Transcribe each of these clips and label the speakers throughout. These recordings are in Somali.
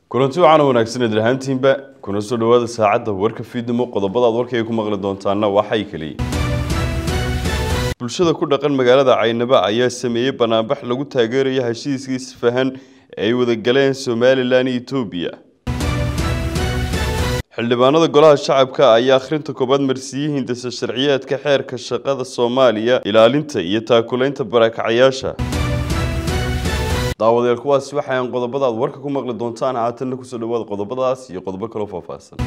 Speaker 1: kulanti waxaan wanaagsan idhaantiinba kuna soo dhawaada saacada warka fiidnimo qodobada warkay ku maqli doontaana waxay kaliya bulshada ku dhaqan magaalada Caynaba ayaa sameeyay banaanbax lagu taageerayo heshiiskii isfahan ay wada galeen Soomaaliland iyo Itoobiya xildhibaanada golaha shacabka ayaa akhrinta koobaad marsiyay hindisa sharciyeedka xeerka shaqada Soomaaliya ilaalinta iyo taakulaynta barakacayaasha daawadayaal kuwaas waxaan qodobada warka ku maqli doontaan haatan ku soo dhawaad qodobadaas iyo qodobo kale oo faahfaahsan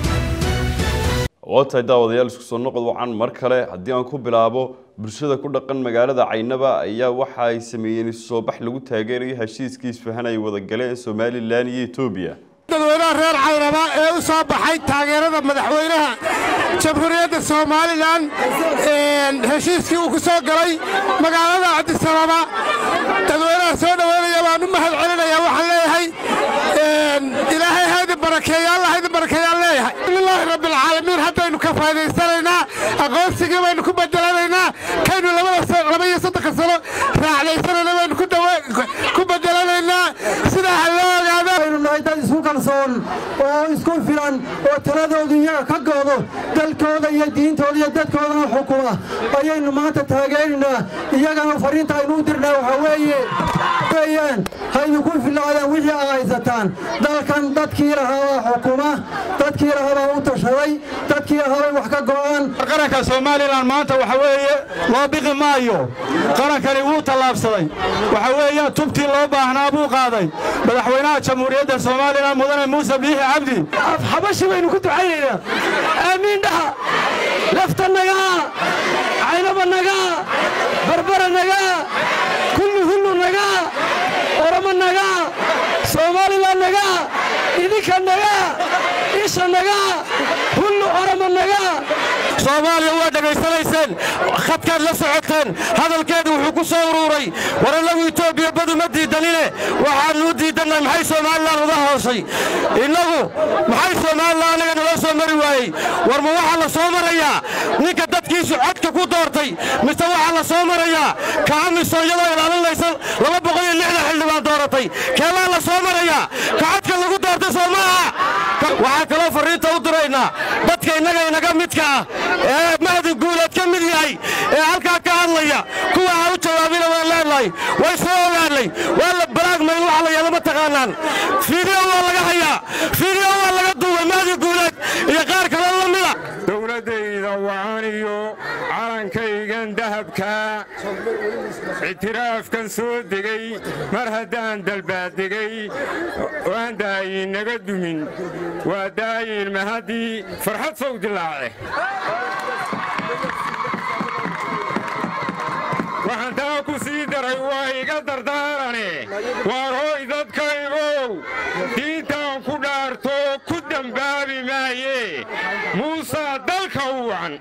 Speaker 1: wata daawadayaal isku soo noqod waxaan mar kale hadii aan ku bilaabo bulshada ku dhaqan magaalada Caynaba ayaa waxa ay sameeyeen soo bax lagu taageerayo heshiiskii isfahan ay wada galeen Soomaaliland iyo Itoobiya
Speaker 2: dadweynaha reer Caynaba ee u soo baxay taageerada madaxweynaha jamhuuriyadda Soomaaliland heshiiskii uu ku soo galay magaalada Addis Ababa dadweynaha soo dhaweynaya baan u mahad celinaya waxaan leeyahay ilaahay haydi barakeeyo Allah haydi barakeeyo leeyahay ilaahay rabbil caalamiin haddaynu ka faa'iideysanaynaa aqoonsiga baynu ku bedelanaynaa kaynu laba iyo saddex sano raacaysanayna baynu ku bedelanaynaa sida loo ogaado
Speaker 3: isku kalsoon oo isku filan oo taladoodu iyaga ka goodo dalkooda iyo diintooda iyo dadkooda xukuma ayaynu maanta taageerinaa iyagana fariinta aynu u dirnaa waxa weeyaan haynu ku filaadaan wixii ay haysataan dalkan dadkii lahaa xukuma dadkii lahaa u tashaday dadkii lahaa wax ka go'an
Speaker 2: qaranka Soomaaliland maanta waxa weeye loo biqi maayo qarankani wuu talaabsaday waxa weeye tubtii loo baahnaa buu qaaday madaxweynaha jamhuuriyadda Soomaaliland mudane Muuse Biixi Cabdi xabashi waynu ku ducaynayna amiin dhaha laftanaga Caynaba naga barbara naga kullu naga orama naga Soomaaliland naga idinka naga isha naga kullu orama naga Soomaaliya waa dhageysanayseen khadkaad la socoteen hadalkeedu wuxuu ku soo ururay waralagu Itoobiya badu ma diidanine waxaan u diidanay maxay Soomaaliland wada hoosay inagu maxay Soomaaliland anaga nala soo mari waayay war ma waxa la soo marayaa ninka dadkiisu codka ku doortay mise waxa la soo marayaa kaamisooyada ilaalinaysa 260 xildhibaan dooratay keela la soo marayaa codka lagu doortay Soomaaliya waxa kale fariinta u diraynaa dadka inaga midka ee mahad guulad ka mid yahay ee halka ka hadlaya kuwa u jawaabina waa leeyahay way soo ogaanay wala balaag ma waxa la yaba taqaanaan video waa laga hayaa video waa laga duubay mahad guulad iyo qaar kale la mid ah dawladayda waaniyo calankaygan dahabka itiraafkan soo digay mar hadaan dalbaadigay waan daayay naga dumin waa daayay mahadi farxad soo dilaace waxaan taa ku sii daray waa iga dardaarane waar hooy dadkaygow diintaan ku dhaarto ku dambaabi maaye Muuse dalka u wacan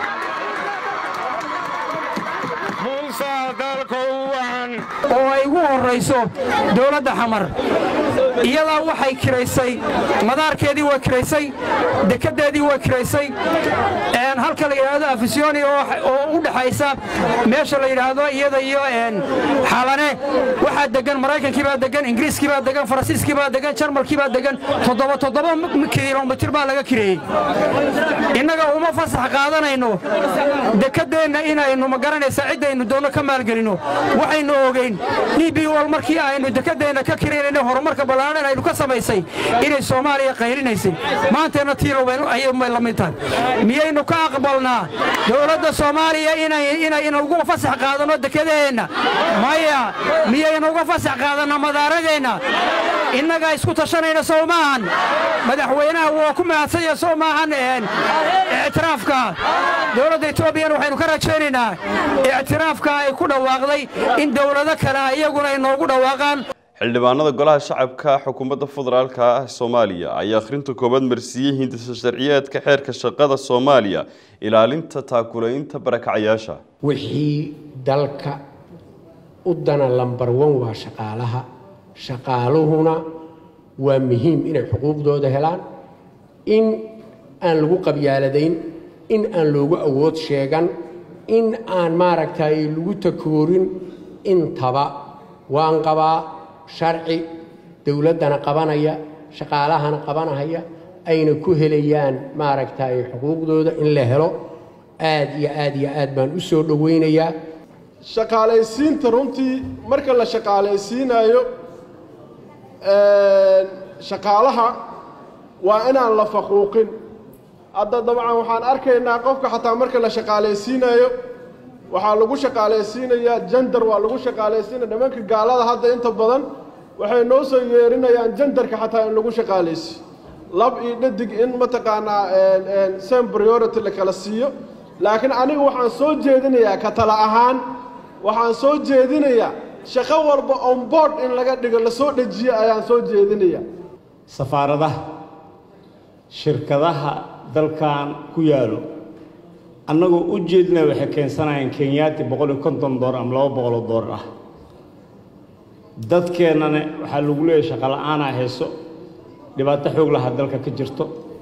Speaker 2: oo ay ugu horeyso dawladda xamar iyada waxay kireysay madaarkeedii waa kireysay dekedeedii waa kireysay halka la yiraahdo afisioni oo u dhaxaysa meesha la yiraahdo iyada iyo xalane waxa degan Mareykankii baa degan Ingiriiskii baa degan Faransiiskii baa degan Jarmalkii baa degan 7 kiiloomitir baa laga kireeyay inaga uma fasax qaadanayno dekedeena inaynu ma garanaysa cidaynu doono ka maalgelino waxaynu ogeyn DBWL markii aynu dekedeena ka kireeyay horumarka balaaran aynu ka sameysay inay Soomaaliya qaylinaysa maanta tiiroween ay la mid tahay miyaynu ka aqbalnaa dawladda Soomaaliya inay ugu fasax qaadano dekedeena maya miyaynu ugu fasax qaadano madaradeena inaga isku tashanayna Soomaaliland madaxweynaha waa ku mahadsan Soomaaliland اعترافka dawladda Itoobiya waxaynu ka rajaynaynaa اعترافka ay ku dhawaaqday in dawlado kale iyaguna ay noogu dhawaaqaan
Speaker 1: xildhibaanada golaha shacabka xukuumadda federaalka Soomaaliya ayaa akhrinta koobaad marsiyay hindisa sharciyeedka xeerka shaqada Soomaaliya ilaalinta taakulaynta barakacayaasha
Speaker 4: wixii dalka u dana lambar 1 waa shaqaalaha shaqaaluhuna waa muhiim inay xuquuqdooda helaan in aan lagu qabyaaladayn in aan loogu awood sheegan in aan maaragtay lagu takoorin intaba waan qabaa sharci dawladana qabanaya shaqaalahana qabanahaya ayna ku helayaan maaragtay xuquuqdooda in la helo aad iyo aad baan u soo dhaweynayaa
Speaker 5: shaqaalaysiinta runtii marka la shaqaalaysiinayo shaqaalaha waa inaan la faquuqin hadda dabcan waxaan arkaynaa qofka xataa marka la shaqaalaysiinayo waxaa lagu shaqaalaysiinayaa gender waa lagu shaqaalaysiinaya nimanka gaalada hadda inta badan waxay noo soo yeerinayaan genderka xataa in lagu shaqaalaysiiyo lab iyo dhadig in mataqaanaa same priority la kala siiyo laakiin aniga waxaan soo jeedinayaa ka tala ahaan waxaan soo jeedinayaa shaqo walba on board in laga dhigo la soo dhajiyo ayaan soo jeedinayaa
Speaker 6: safaaradaha shirkadaha dalkan ku yaalo annagoo u jeedna waxay keensanayaan kenyaati $150 ama $200 ah dadkeennana waxaa lagu leeyahay shaqo la'aana hayso dhibaato xoog laha dalka ka jirto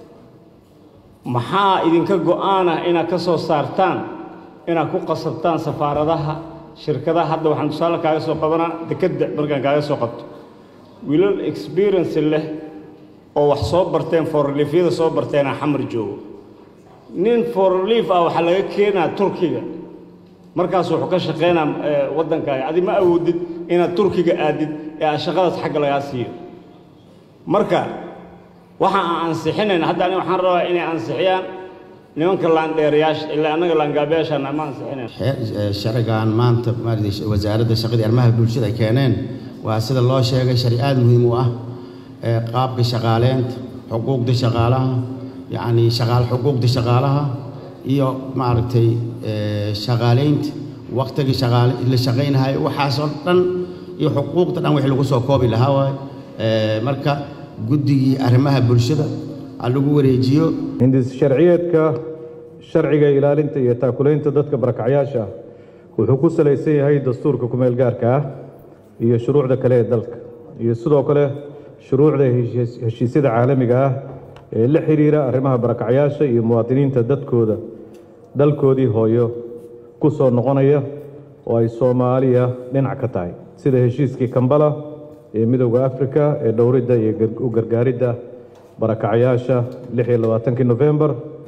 Speaker 6: maxaa idinka go'aana inaad ka soo saartaan inaad ku qasabtaan safaaradaha shirkadaha hadda waxaan tusaale kaaga soo qabanaa dekedda markaan kaaga soo qabto wiilal experience leh oo wax soo barteen for reliefyada soo barteenaa xamar joogo nin for relief ah waxaa laga keenaa turkiga markaas wuxuu ka shaqeynaa waddankaaga adi ma awoodid inaad turkiga aadid ee aad shaqadaas xagga lagaa siiyo marka waxa aan ansixinayn hadda aniga waxaan rabaa inay ansixiyaan nimanka laandheerayaasha ilaa annaga laangaabayaashaana ma ansixinayn
Speaker 7: sharcigan maanta wasaaradda shaqada arrimaha bulshada ay keeneen waa sida loo sheegay sharci aad muhiim u ah qaabka shaqaaleynta xuquuqda shaqaalaha yacni xuquuqda shaqaalaha iyo maaragtay shaqaaleynta waqtiga la shaqaynayo waxaasoo dhan iyo xuquuqda dhan wixii lagu soo koobi lahaa waaye marka guddigii arrimaha bulshada lagu wareejiyo
Speaker 8: hindis sharciyeedka sharciga ilaalinta iyo taakulaynta dadka barakacyaasha wuxuu ku salaysan yahay dastuurka kumeel gaarka ah iyo shuruucda kale ee dalka iyo sidoo kale shuruucda heshiisyada caalamiga ah ee la xiriira arrimaha barakacyaasha iyo muwaadiniinta dalkoodii hooyo ku soo noqonaya oo ay Soomaaliya dhinac ka tahay sida heshiiskii Kampala ee midowga Afrika ee dhowridda iyo u gargaaridda barakacyaasha 26 November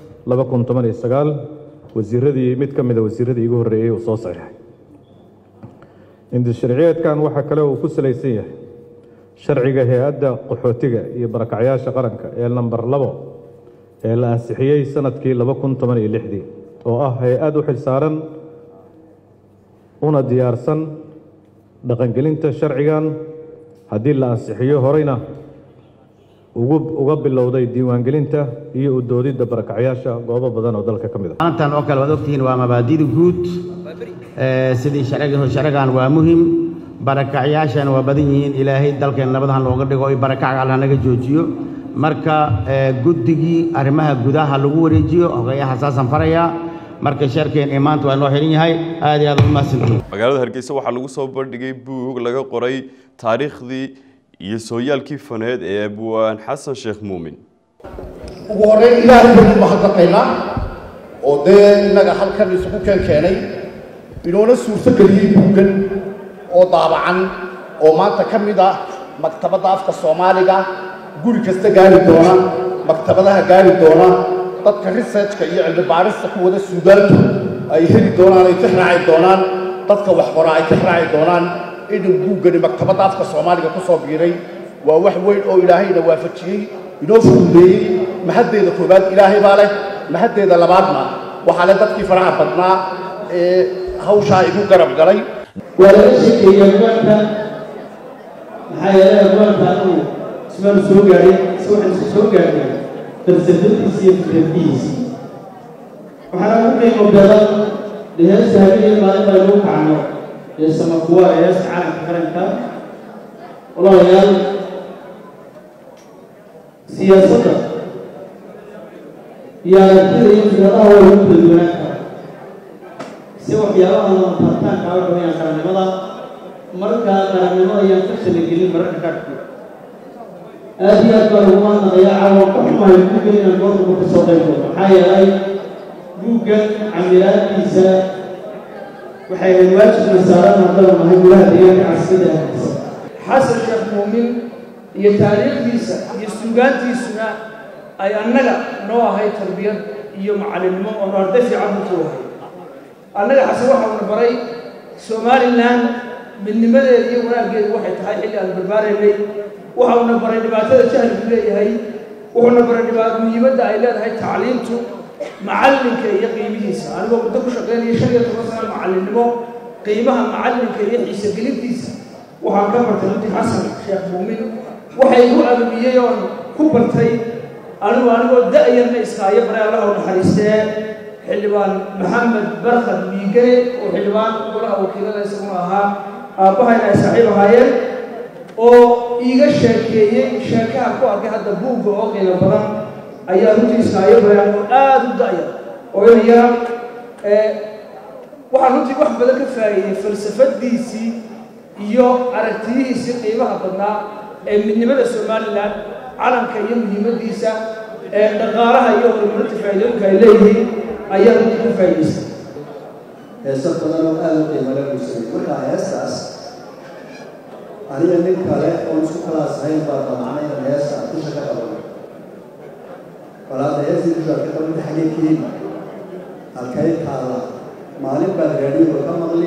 Speaker 8: 2019 wasiiradii mid ka mid ah wasiiradii ugu horeeyay oo soo saxiixay inta sharciyeedkan waxa kale oo ku salaysan yahay sharciga hay'adda qaxootiga iyo barakacyaasha qaranka ee number 2 ee la ansixiyay sanadkii 2016 oo ah hay'ad u xilsaaran una diyaarsan dhaqangelinta sharcigan haddii la ansixiyo horeyna uga bilowday diiwaangelinta iyo u doodidda barakacyaasha goobo badan oo dalka ka mid ah
Speaker 7: maantan oo kale waad ogtihiin waa mabaadi'da guud sidii sharcigan waa muhiim barakacyaashana waa badan yihiin ilaahay dalkeen nabadahan looga dhigo iyo barakaca alla naga joojiyo marka guddigii arrimaha gudaha lagu wareejiyo hogayaha saasan farayaa marka sharkeen ee maanta waa noo xiran yahay aad iyo aad u mahadsantihiin
Speaker 1: magaalada Hargeysa waxaa lagu soo bandhigay buug laga qoray taariikhdii iyo sooyaalkii faneed ee Abwaan Xasan Sheekh Muumin
Speaker 9: ugu horeyn ilaahay buu mahadnaqaynaa oo dee inaga halkan isugu keenay inoona suurto geliyay buuggan oo daabacan oo maanta ka mid ah maktabadda afka Soomaaliga guri kasta gaari doona maktabadaha gaari doona dadka researchka iyo cilmi baarista ku wada Suudaantu ay heli doonaan ay tixraaci doonaan dadka wax qora ay tixraaci doonaan inuu buuggani maktabadda afka Soomaaliga ku soo biiray waa wax weyn oo ilaahayna waafajiyay inoo fududeeyay mahaddeeda koobaad ilaahay baa leh mahaddeeda labaadna waxaa leh dadkii faraha badnaa ee hawshaa igu garab galay
Speaker 10: ولا شيء يجمعك حياة أبوانك اسمه سوقاري سوقاري ترسلت يصير في البيس وحنا ممكن مبادرة لهذا هذه ما يلوك عنه يسمى قوة يسعى كرنكا والله يال سياسة يا كل يوم أول يوم بالبنات سوى حياة الله تحتاج على بنيان كرنمدا مركا كرنمدا ينتشر الجيل مركا كاتب هذه أكبر هو أن ضياع وقحمة يمكن أن يكون متصدقون حياة أي جوجل عمليات إنسان وحين الواجب مسارات هذا ما هي ولا ديانة عسكرية
Speaker 9: حسن شيخ مؤمن
Speaker 11: iyo taariikhdiisa iyo suugaantiisuna ay annaga noo ahay tarbiyad iyo macalinimo oo arday fiican u toohay annaga xasan waxa uu baray Somaliland midnimadeeda iyo wanaaggeedu waxay tahay xilli aan barbaareynay waxa uu baray dhibaatada jahligu leeyahay wuxuuna baray dhibaatada muhiimadda ay leedahay tacliintu macalinka iyo qiimihiisa anigoo muddo ku shaqeynaya 15 sano macalinimo qiimaha macalinka iyo xiisa gelintiisa waxaan ka bartay runtii xasan sheekh muumin waxay igu abiyay oo ku bartay anigoo da'yarna iskaayo baray Allah oo naxariistay xildhibaan maxamed barkhad miigane oo xildhibaan golaha wakiilada isaguna ahaa aabahayna ay saaxiib ahaayeen oo iiga sheekeeyey sheekaha ku arkay hadda buugga oo qiimo badan ayaa runtii iskaayo baray oo aad u da'yar oo yar waxaan runtii wax badan ka faa'iiday falsafadiisii iyo aragtiyihiisii qiimaha badnaa ee midnimada Somaliland calanka iyo muhiimadiisa ee dhaqaalaha iyo horumarinta faa'iidooyinka ay leeyihiin ayaa runtii ka faa'iidaystay
Speaker 12: heesa badan oo aad u qiimo leh bulshada marka heestaas aniga nin kale oo isku kalaasahayn baa damacnay in heesta dusha ka qabano walaal heestii dusha ka qabano xageekii halkay taala maalin baa raadiyo ka maqli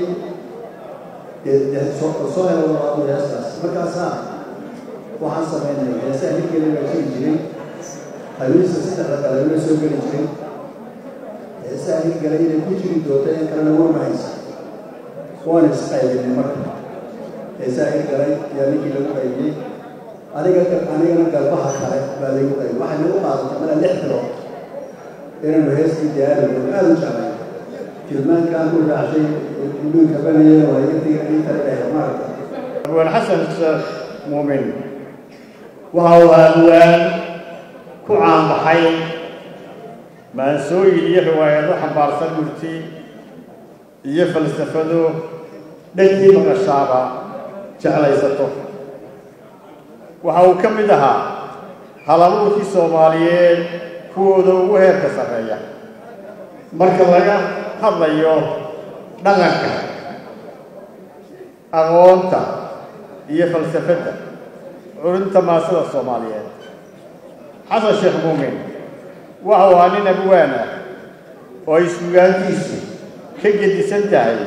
Speaker 12: soo helo waa heestaas markaasaa waxaan sameynay heesaha hirgelin baa jiri jiray haweensa saddex kale la soo geli jiray heesaha hirgelin inay ku jiri doonto in kalena waa mahaysa waan isqaybinay marka heesaha hirgelin yaa ninkii lagu qaybiyey anigana galbaha kale baa lagu qaybiyey waxay nagu qaadatay mala 6 bilood inaanu heestii diyaarino aad u jeclay tilmaankaan u raacday guddoonka banaya oo ay inta dheer maarta
Speaker 13: abaan xasan muumin waxa uu hawaan ku caanbaxay maansooyin iyo riwaayado xambaarsan murti iyo falsafado dhankii maqashaaba jeclaysato waxa uu ka mid ahaa halabuurkii Soomaaliyeed kuwooda ugu heerka sarreeya marka laga hadlayo dhaqanka aqoonta iyo falsafada curinta maasada Soomaaliyeed xasan sheekh muumin waxa uu nin abwaan ah oo isugaantiisu ka gedisan tahay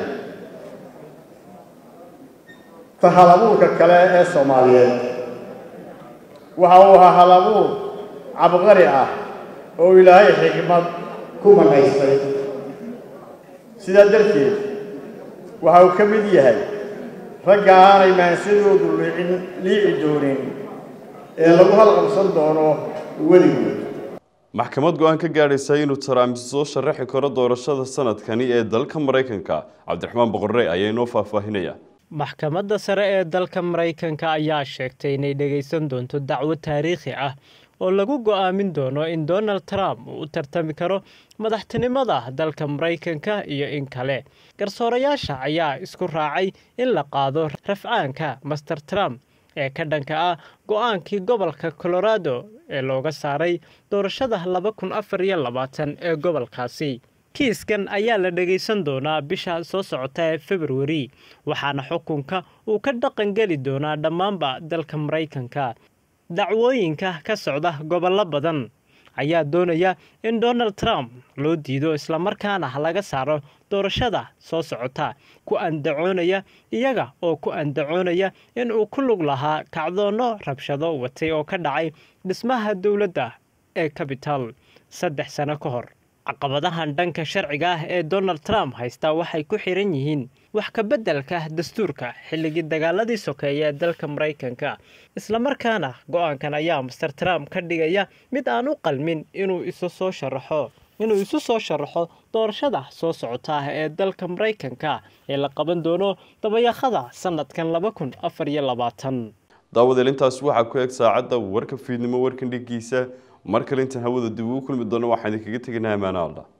Speaker 13: halabuurka kale ee Soomaaliyeed waxa uu ahaa halabuur cabqari ah oo Ilaahay xikmad ku manaystay sida darteed waxa uu ka mid yahay ragga aanay maansadoodu liici doonin ee lagu halqabsan doono weligood
Speaker 1: maxkamad go'aan ka gaadhaysa inuu Trump soo sharaxi karo doorashada sanadkani ee dalka Mareykanka Cabdiraxmaan Boqorrey ayaa inoo faahfaahinaya
Speaker 14: maxkamadda sare ee dalka Mareykanka ayaa sheegtay inay dhageysan doonto dacwo taariikhi ah oo lagu go'aamin doono in Donald Trump uu tartami karo madaxtinimada dalka Mareykanka iyo in kale garsoorayaasha ayaa isku raacay in la qaado rafcaanka Mr Trump ee ka dhanka ah go'aankii gobolka Colorado ee looga saaray doorashada 2024 ee gobolkaasi kiiskan ayaa la dhageysan doonaa bisha soo socota ee February waxaana xukunka uu ka dhaqan gali doonaa dhammaanba dalka Mareykanka dacwooyinka ka socda gobollo badan ayaa doonaya in Donald Trump loo diido isla markaana laga saaro doorashada soo socota ku andacoonaya iyaga oo ku andacoonaya in uu ku lug lahaa kacdoono rabshado watay oo ka dhacay dhismaha dawladda ee Capitol 3 sano ka hor caqabadahan dhanka sharciga ah ee Donald Trump haysta waxay ku xiran yihiin wax ka beddelka dastuurka xilligii dagaaladii sokeeye ee dalka Mareykanka isla markaana go'aankan ayaa Mr Trump ka dhigaya mid aan u qalmin inuu isu soo sharaxo doorashada soo socota ee dalka Mareykanka ee la qaban doono dabayaaqada sanadkan 2024
Speaker 1: daawadeelintaas waxa ku eg saacada warka fiidnimo warkan dhigiisa markale inta hawada dib ugu kulmi doono waxaan idinkaga tegaynaa amaanaha